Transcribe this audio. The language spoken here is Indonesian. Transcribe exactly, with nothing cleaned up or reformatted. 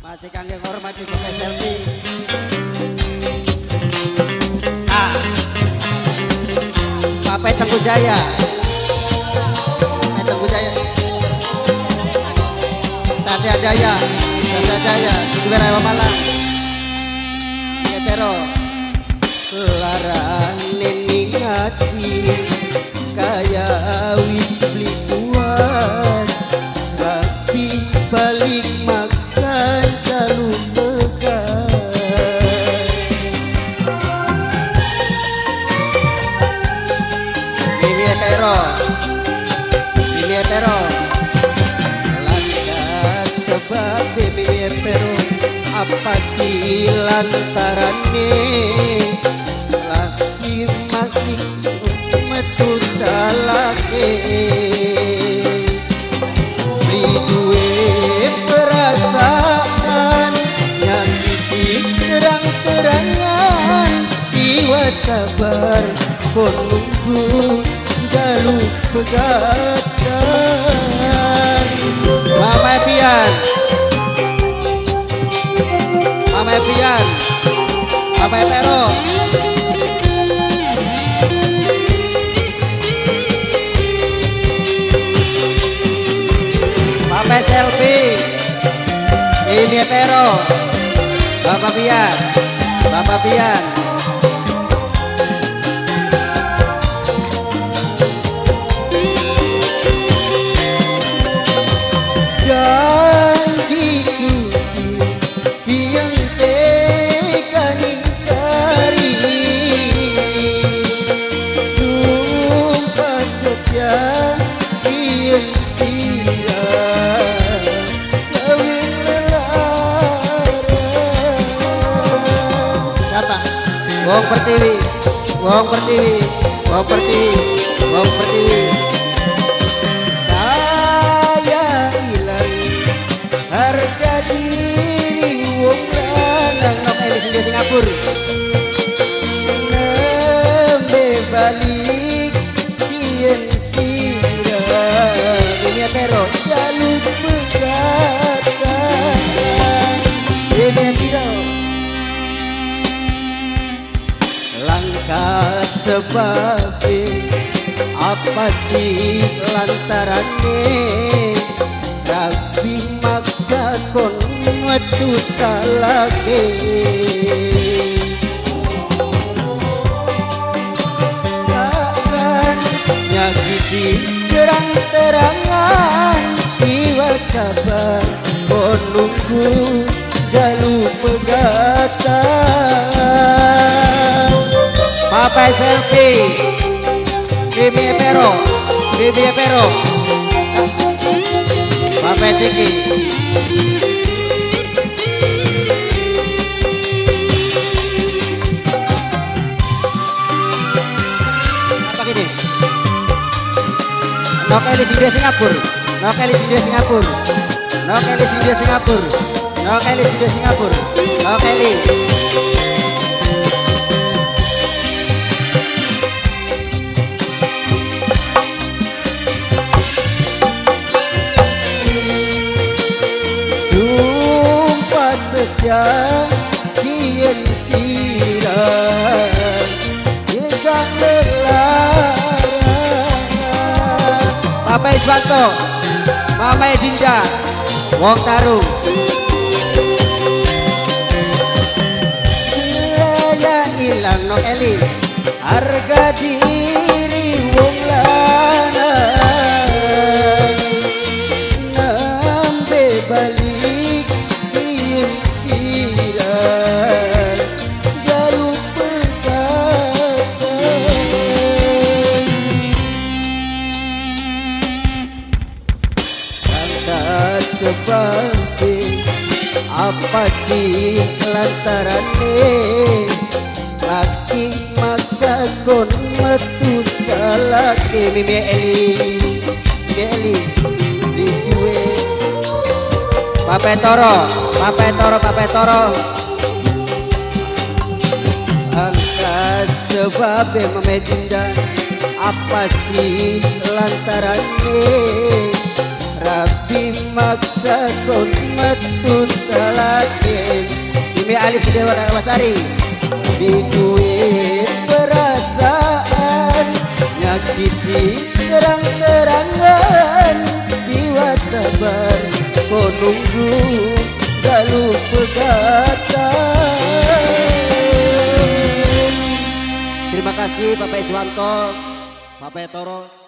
Masih kangge ngormati Bapak Selfie. Ah. Bapak Tengku Jaya. Bapak Tengku Jaya. Tasya Jaya. Tasya Jaya. Juara Malang. Ketero. Larane ningati kaya wis beli kuat tapi balik maksa lalu bekas Mimi Etero Mimi Etero lantas sebab Mimi Etero apa sih lantarannya lagi makin metut lagi di duit perasaan nyakiti terang-terangan iwa sabar pun nunggu jalur pegatan Mama Epian Mama Epian Mama Etero Bapak Selfie Ini Etero Bapak Pian Bapak Pian janji suci yang tekan ingkari sumpah setia yang sia kawin melarang siapa? Wong Pertiwi Wong Pertiwi Wong Pertiwi Wong Pertiwi harga diri wong lanang nok elis di Singapura nembe balik yen sirah dunia pero jaluk pegatan ini tidak langkah sebabnya apa sih lantarannya Rabi maksa kon metu talake Takkan nyakiti terang-terangan iwa sabar kon nunggu jalur pegatan Bapak Selfie Bibi Pero Bibi Pero Bapak Ciki apa gini nok elis India Singapura nok elis India Singapura nok elis India Singapura nok elis India Singapura nok elis setia kian sirah jegang melarang Bapak Iswanto Mama Dinda Wong Tarung Raya ilang no Eli harga diri wong lanang nambe balik jalur pegatan lantas sebabnya apa sih lantarannya laki maksa kon metu talake Mimi Eli Mimi Eli dijuwe Bapak Toro, Bapak Toro, Bapak Toro. Angkat sebabnya memedinda apa sih lantarannya tapi maksa kon metut talakin. Ini Alif Dewa Wasari di duit perasaan nyakiti terang-terangan jiwa sabar kau nunggu galuh pegatan. Terima kasih Bapak Iswanto, Bapak Toro.